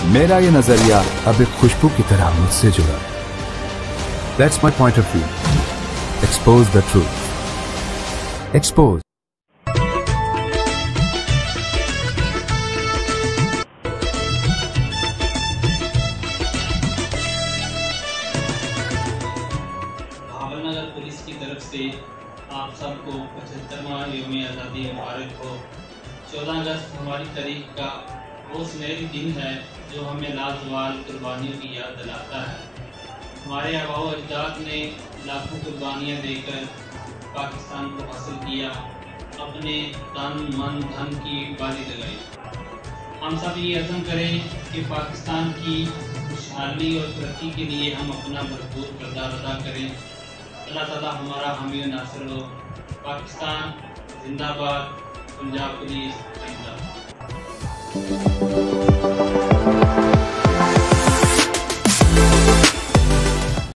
मेरा ये नजरिया अब एक खुशबू की तरह मुझसे जुड़ा है। That's my point of view. Expose the truth. Expose. नगर पुलिस की तरफ से आप सबको 75वां यौम आज़ादी मुबारक हो। 14 अगस्त हमारी तारीख का वो सुनहरी दिन है जो हमें लाजवाल कुर्बानियों की याद दिलाता है। हमारे आबा व अजदाद ने लाखों कुर्बानियाँ देकर पाकिस्तान को हासिल किया, अपने तन मन धन की बाजी लगाई। हम सब ये अज़म करें कि पाकिस्तान की खुशहाली और तरक्की के लिए हम अपना भरपूर किरदार अदा करें। अल्लाह ताला हमारा हामी और नासिर हो। पाकिस्तान जिंदाबाद, पंजाब पुलिस जिंदाबाद।